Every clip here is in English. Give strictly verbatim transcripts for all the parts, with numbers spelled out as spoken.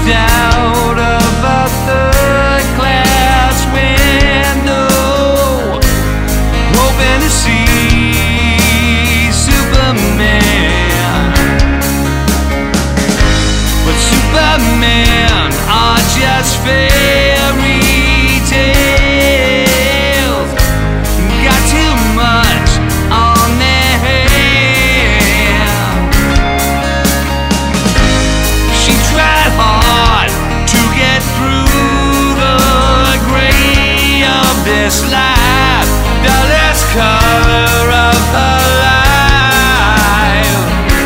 out of a third class window, hoping to see Superman. But Superman are just fairy tales, got too much on their hands. She tried hard to get through the gray of this life, the last color of her life.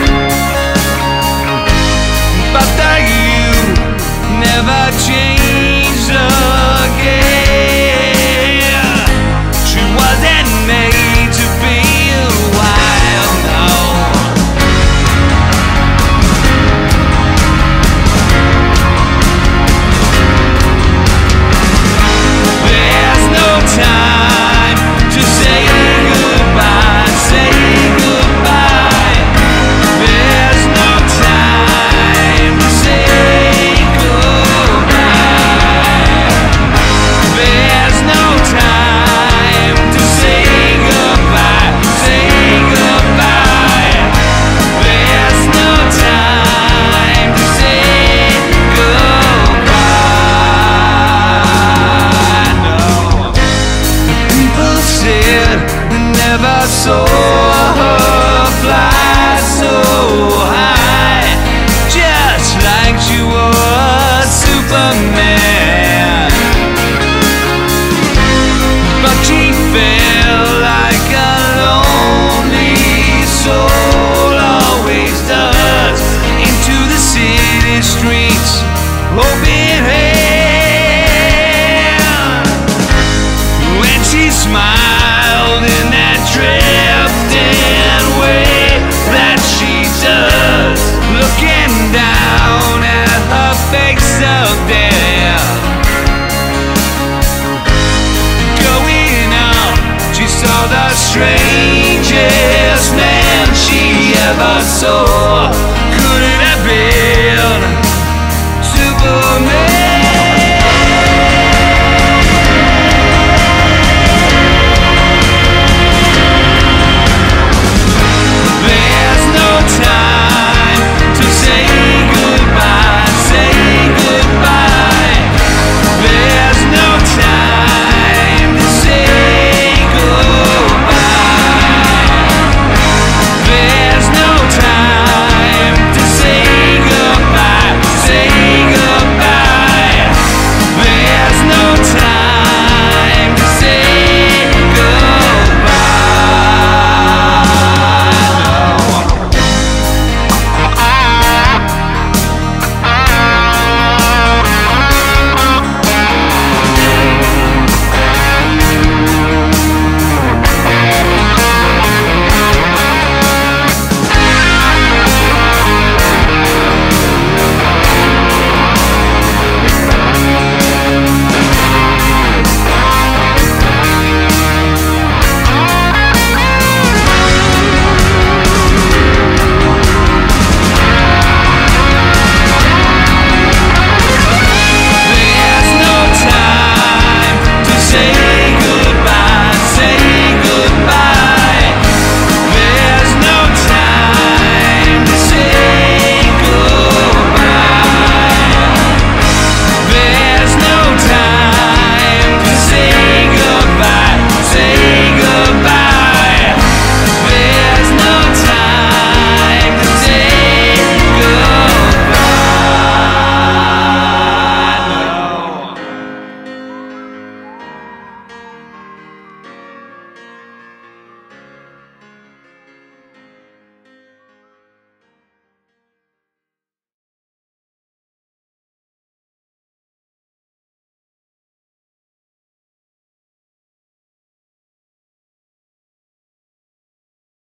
But the youth never changed again. She wasn't made to be wild, no. There's no time to say goodbye, say goodbye. There's no time to say goodbye. There's no time to say goodbye, say goodbye. There's no time to say goodbye, no. People said they never saw her fly so high, just like she was Superman. But she felt like a lonely soul always does, into the city streets, open hand. When she smiled in that drifting way that she does, looking down at her face of death. Going up, she saw the strangest man she ever saw.